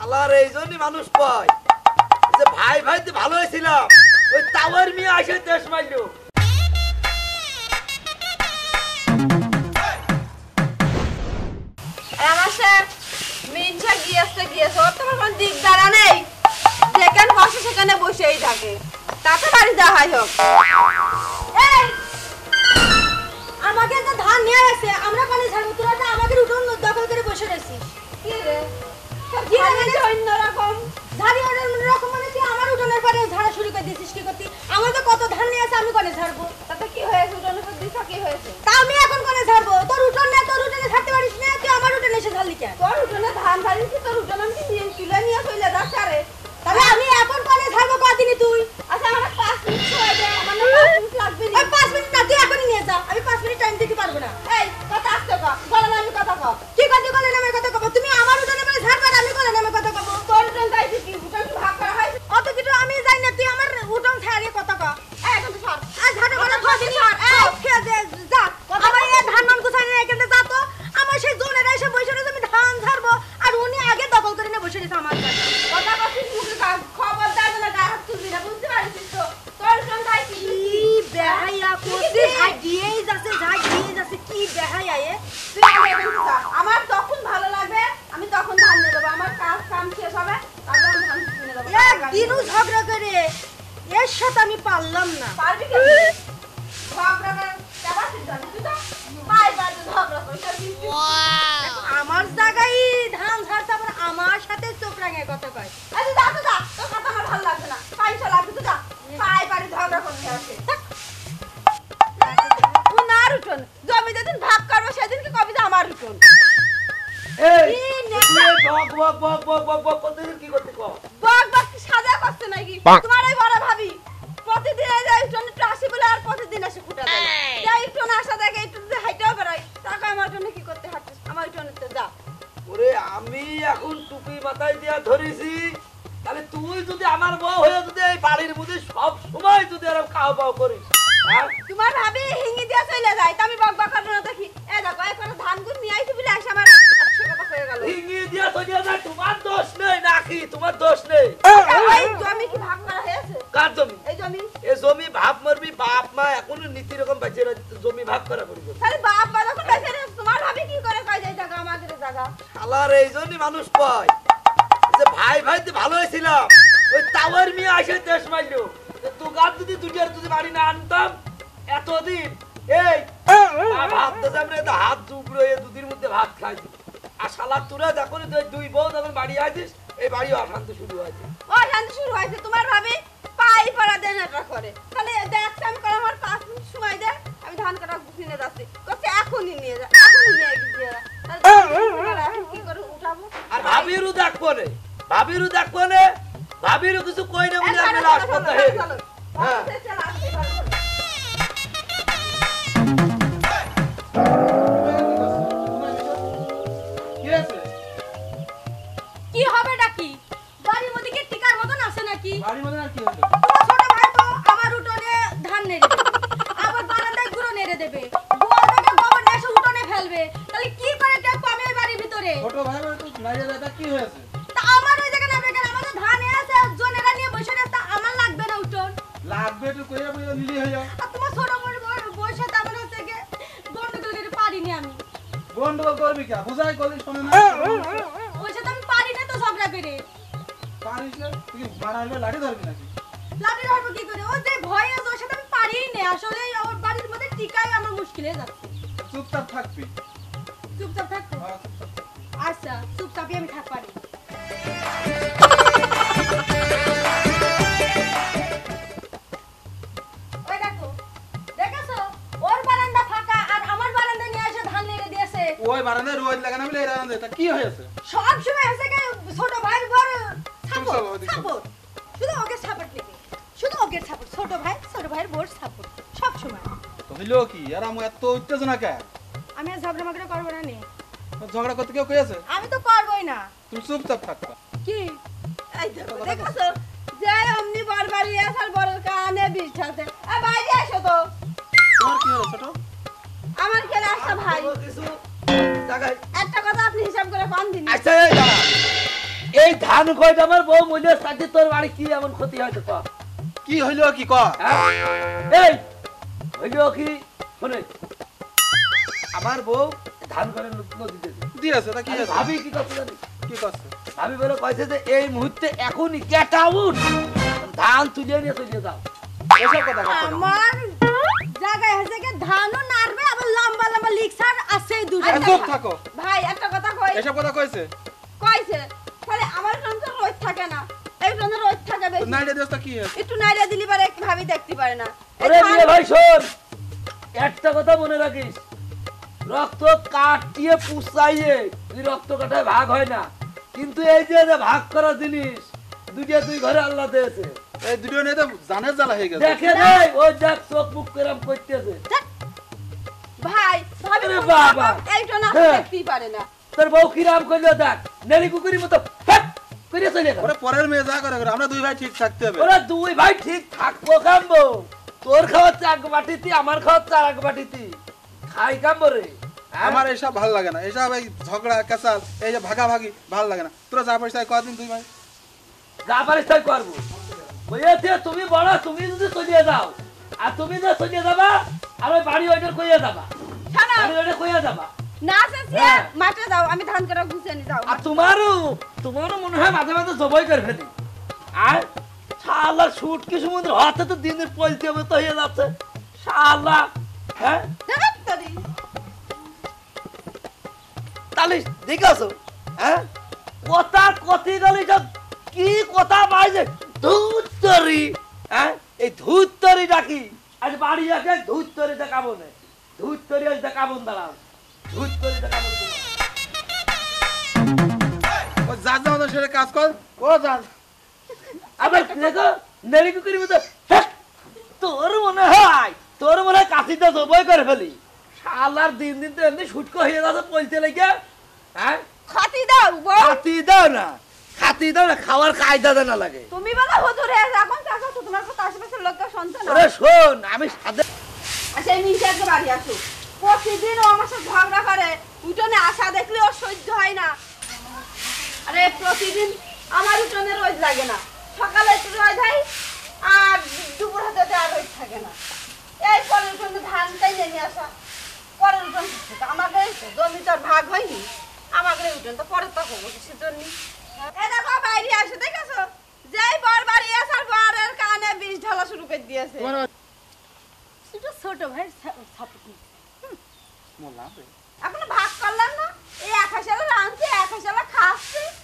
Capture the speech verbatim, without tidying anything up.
শালার এইজন্যই মানুষ পায় যে ভাই ভাইতে ভালো হয়েছিলাম ওই টাওয়ার মিয়া এসে দেশ মারলো। আমার স্যার মিনসা গিয়েছে গিয়েছে ওর তোমার কোনো দিক দাঁড়া নেই, যেখানে বসে সেখানে বসেই থাকে, তাতে বাড়ি যাওয়াই হোক। এই আমাকে একটা ধান নিয়ে আসে, আমরা পানি ছাড়বো, তোরা তো আমাকে উঠোন দখল করে বসে রয়েছিস। কি রে কি রে অন্যরকম ধারি অন্যরকম মানে তুই আমার উঠোনের পরে ঝাড়া শুরু করে দিয়েছিস কি করতি? আমার তো কত ধান নিয়ে আসে, আমি কোনে ছাড়বো? তাতে কি হয়েছে উঠোনের উপর দিশা কি হয়েছে? তা আমি এখন কোনে ছাড়বো? তোর উঠোন না, তোর উঠোনে ছাড়তে পারিস না, তুই আমার উঠোনে এসে ঝাড়লি কেন? তোর উঠোনে ধান ধারিছি, তোর উঠোনে আমি নিয়ে তুলে নিয়ে চলে যাচ্ছে। আরে তাহলে আমি এখন কোনে ছাড়বো কদিনই তুই? আচ্ছা আমার পাঁচ মিনিট সময় দে, আমার না পাঁচ মিনিট লাগবে না। ওই পাঁচ মিনিট না, তুই এখনই নিয়ে যা, আমি পাঁচ মিনিট টাইম দিতে পারবো না। এই কথা আসতে ক, বলে না আমি কথা ক। কি কথা বলে নামে কথা কব? তুমি আমার উঠোনে বলে ছাড়বা, আমি কোনে নামে কথা কব? তোর উঠোন যাইছি কি উঠোন কি ভাগ করা হয়? অত কিছু আমি জানি না, তুই আমার উঠোন ছাড়িয়ে কথা ক। এই এখন তো সর। আর ঝাড়ু করে কদিনই এই খেয়ে দে, যা আমার এই ধান মান গুছাই নিয়ে এখানে যা তো। আমার সেই জোনেরা এসে বসে রয়েছে, আমি ধান ঝাড়বো আর উনি আগে দখল করে নিয়ে বসে রয়েছে আমার কাছে। কথা কছিস মুখে কা খবর দাও না, গায়ে হাত তুলবি না, বুঝতে পারছিস তো? তোর উঠোন যাইছি কি বেহাইয়া করছে, ঝাড় দিয়েই যাচ্ছে, ঝাড় দিয়ে যাচ্ছে, কি বেহাইয়া এ। তুই আগে এখানে যা। আমার তখন ভালো লাগবে আমি তখন ধান নিয়ে দেবো, আমার কাজ কাম শেষ হবে তারপর আমি ধান কিনে দেবো। একদিনও ঝগড়া করে এর সাথে আমি পারলাম না। পারবি কি? ঝগড়া করে কেবাসিস জানি তুই তো পাই পাই ঝগড়া করে দিচ্ছিস। আমার জায়গায় ধান ঝাড়তে আবার আমার সাথে চোখ রাঙায় কথা কয়। আরে যা তো যা, তোর কথা আমার ভালো লাগবে না, পয়সা লাগবে তো যা, পাই পারি ঝগড়া করতে আসে। উনার উঠোন জমি যেদিন ভাগ করবো সেদিন কি কবি যে আমার উঠোন। এই কি তুই নেতা? বক বক বক বক বক বক প্রতিদিন কি করতে কও? বক বক কি সাজা করছে নাকি? তোমার এই বড় ভাবি প্রতিদিন এই যে উঠোন একটু আসি বলে আর প্রতিদিন এসে ফুটা দেয়। যাই উঠোন আসা দেখে একটু যদি হাইটেও বেড়াই, তাকে আমার জন্য কি করতে হাঁটছিস? আমার উঠোনে তো যা। ওরে আমি এখন টুপি মাথায় দিয়া ধরেছি, তাহলে তুই যদি আমার বউ হয়ে যদি এই বাড়ির মধ্যে সব সময় যদি এরকম খাও পাও করিস, হ্যাঁ? তোমার ভাবি হিঙ্গি দিয়ে চলে যায়, তো আমি বক বক করবো না দেখি। এ দেখো এখন ধান গুন নিয়ে আইছি বলে আসে আমার একশো টাকা হয়ে গেল। হিঙ্গি দিয়া চলিয়া যায়, তোমার দোষ নেই নাকি? তোমার দোষ নেই। এই জমি কি ভাগ করা হয়েছে? কার জমি? এই জমি এ জমি ভাব মারবি, বাপ মা এখনো নীতি রকম বাঁচিয়ে রাখছে, জমি ভাগ করা পড়বে। তাহলে বাপ মা যখন বেঁচে রয়েছে, তোমার ভাবি কি করে কয় যায় জায়গা আমাদের জায়গা? শালার এইজন্যই মানুষ পায় যে ভাই ভাইতে ভালো হয়েছিলাম ওই টাওয়ার মিয়া এসে দেশ মারলো। তোকার যদি দুটিয়ার যদি বাড়ি না আনতাম এতদিন এই ভাবতে আমরা তো হাত দুপুরে দুদিন মধ্যে ভাত খাইছি। আর শালা তোরা যখন দুই বউ যখন বাড়ি আসিস এই বাড়ি অশান্তি শুরু হয়েছে। ও শান্তি শুরু হয়েছে, তোমার ভাবি পাই পাড়া দেন এটা করে। তাহলে দেখছি আমি করে আমার পাঁচ মিনিট সময় দে, আমি ধান কাটা কিনে যাচ্ছি। কচ্ছে এখনই নিয়ে যা, এখনই নিয়ে গিয়ে যা। তাহলে এখন কি করে উঠাবো? আর ভাবিরও দেখবো নে, ভাবিরও দেখবো নে, ভাবিরও কিছু কই না বলে আমি হাসপাতাল হয়ে গেছি। হ্যাঁ কি হবে নাকি? বাড়ির মধ্যে কি টিকার মতন আছে নাকি? বাড়ির মধ্যে আর কি হলো? তোমার ছোট ভাই তো আমার উঠোনে ধান নেড়ে দেবে, আবার বারান্দায় গুঁড়ো নেড়ে দেবে, গোয়াল থেকে গোবর নিয়ে এসে উঠোনে ফেলবে। তাহলে কি করে দেখবো আমি এই বাড়ির ভিতরে? ছোট ভাই বলে তো নাইরে দাদা কি হয়েছে? তা আমার ওই জায়গায় নামবে কেন? আমাদের ধান আছে, জনেরা নিয়ে বসে রয়েছে, তা আমার লাগবে না উঠোন? লাগবে তো কইয়া বইয়া নিলি হইয়া। আর তোমার ছোট বড় বয়স সাথে আমার হচ্ছে গিয়ে গন্ডগোল করে পারিনি আমি। গন্ডগোল করবি কে? বুঝাই করলি শোনে না। ওই সাথে আমি পারি না তো ঝগড়া করে। পারিস না? তুই বাড়াইলে লাঠি ধরবি নাকি? লাঠি ধরবো কি করে? ও যে ভয় আছে ওর সাথে আমি পারিই না। আসলে আমার বাড়ির মধ্যে টিকাই আমার মুশকিল হয়ে যাচ্ছে। চুপচাপ থাকবি। চুপচাপ থাকবো? হ্যাঁ, চুপচাপ থাক। আচ্ছা চুপচাপই আমি থাক পারি। ওই দেখো, দেখেছো? ওর বারান্দা ফাঁকা আর আমার বারান্দা নিয়ে এসে ধান নেড়ে দিয়েছে। ওই বারান্দায় রোদ লাগে না বলে এই বারান্দায় তা কি হয়েছে? সব সময় হচ্ছে কি ছোট ভাইয়ের বড় চুপ সাপোর্ট চলো, ওদিকে চলো। সাপোর্ট শুধু ওকে সাপোর্ট লিখে, শুধু ওকে সাপোর্ট। ছোট ভাই ছোট ভাইয়ের বড় সাপোর্ট সব সময়। তো হইলো কি? আর আমি এত উত্তেজনা কে? আমি আর ঝগড়া মাগড়া করবো না নে। তোর ঝগড়া করতে কেউ কইছে? আমি তো করবোই না। তুমি চুপচাপ থাকবা। কি এই দেখো দেখছো যে অমনি বারবারই আসার বড় কানে বিষ ঠালছে। এ বাইরে আসো তো। তোমার কি হলো ছোট? আমার খেলে আসা ভাই কিছু জায়গায় একটা কথা আপনি হিসাব করে পান দিন। আচ্ছা এই দাঁড়া, এই ধান কয়টা আমার বউ মূল্য সাথে তোর বাড়ি কি এমন ক্ষতি হয়তো ক কি হইলো কি ক হ্যাঁ? এই হইল কি শুনে আমার বউ ধান করে নদীতে দিয়েছে তা কি আরে আছে ভাবি কি করতে জানি কি করছে ভাবি বলে কইছে যে এই মুহূর্তে এখনই গেট আউট ধান তুলে নিয়ে চলে যাও এসব কথা কইছে না। আমার জায়গায় আছে কি ধানও নাড়বে আবার লম্বা লম্বা লিকসার আছে দুটো আরে চুপ থাকো ভাই একটা কথা কই এসব কথা কইছে কইছে তাহলে আমার সঙ্গে রোজ থাকে না এই সঙ্গে রোজ থাকে তো বেশি নাইলে দিস তো কি আছে একটু নাইরা দিলি পারে ভাবি দেখতে পারে না এই আরে ধান- মেয়ে ভাই শোন একটা কথা মনে রাখিস রক্ত কাটিয়ে পুষাইয়ে তুই রক্ত কাটায় ভাগ হয় না কিন্তু এই যে যে ভাগ করা জিনিস দুইটা দুই ঘরে আল্লাহ দিয়েছে এই দুটো নিয়ে তো জানের জ্বালা হয়ে গেছে দেখে নাই ওই দেখ চোখ মুখ কেরাম করতেছে ভাই ভাবি আরে বাবা। এইটা না হ্যাঁ। দেখতেই পারে না তোর বউ কিরাম করলো দেখ নেড়ি কুকুরির মতো ফ্যাট করে চলে গেল ওরে পরের মেয়ে যা করে করে, আমরা দুই ভাই ঠিক থাকতে হবে ওরা দুই ভাই ঠিক থাকবো কামবো তোর খাওয়ার চাক বাটিতি আমার খাওয়ার চাক বাটিতি খাই কামবো রে হ্যাঁ? আমার এসব ভালো লাগে না এসব এই ঝগড়া কাঁচাল এই যে ভাগাভাগি ভালো লাগে না তোরা যা পয়সা কদিন দুই ভাই যা পারিস তাই করবো বুঝেছে তুমি বড় তুমি যদি চলিয়ে যাও আর তুমি যে চলিয়ে যাবা আর ওই বাড়ি ওইটার কইয়া যাবা শোনো বাড়ি ওইটা কইয়া যাবা না আসে হ্যাঁ। মাঠে যাও আমি ধান কাটা গুছিয়ে নিয়ে যাও আর তোমারও তোমারও মনে হয় মাঝে মাঝে জবাই করে ফেলি আর শালা শুট কি সমুদ্র হাতে তো দিনের পলতে হবে তো হয়ে যাচ্ছে শালা হ্যাঁ দেখেন তোরি তাহলে দেখাছো হ্যাঁ কথা কতি গেলি সব কি কথা বাইছে ধুত্তরি হ্যাঁ এই ধুত্তরি ডাকি আজ বাড়ি আসে ধুত্তরি দেখাবো না ধুত্তরি আজ দেখাবো দাঁড়াও ধুত্তরি দেখাবো ও যা যা আমাদের সেটা কাজ কর ও যা আবার দেখো নেড়ি কুকুরির মতো হ্যাঁ, তোর মনে হয় তোর মনে হয় কাশিটা জবই করে ফেলি শালার দিন দিন তো এমনি শুটকো হয়ে যাচ্ছে পলতে লেগে হ্যাঁ খাতি দাও বউ খাতি দাও না খাতি দাও না খাওয়ার কায়দা দেনা লাগে তুমি বলো হুজুর হে এখন চাচা তো তোমার কথা আশেপাশের লোককে শুনছে না ওরে শোন আমি সাথে আচ্ছা এই মিনিটাকে বাড়ি আসো প্রতিদিন ও আমার সাথে ঝগড়া করে উঠোনে আসা দেখলে ওর সহ্য হয় না আরে প্রতিদিন আমার উঠোনে রোজ লাগে না সকালে একটু রোজ হয় আর দুপুর হাতে আর রোজ থাকে না এই পরের উঠোনে ধানটাই নেমে আসা পরের উঠোন থেকে আমাকে জমি তো আর ভাগ হয়নি আমাকে উঠোন তো পরে তো হবো কিসের জন্য এই দেখো বাইরে আসে দেখেছো যেই বর বাড়ি আসার বরের কানে বিষ ঢালা শুরু করে দিয়েছে এটা ছোট ভাই সাপোর্ট মোলা রে এখনো ভাগ করলাম না এই এক হাজার রাঁধছে এক হাজার খাচ্ছে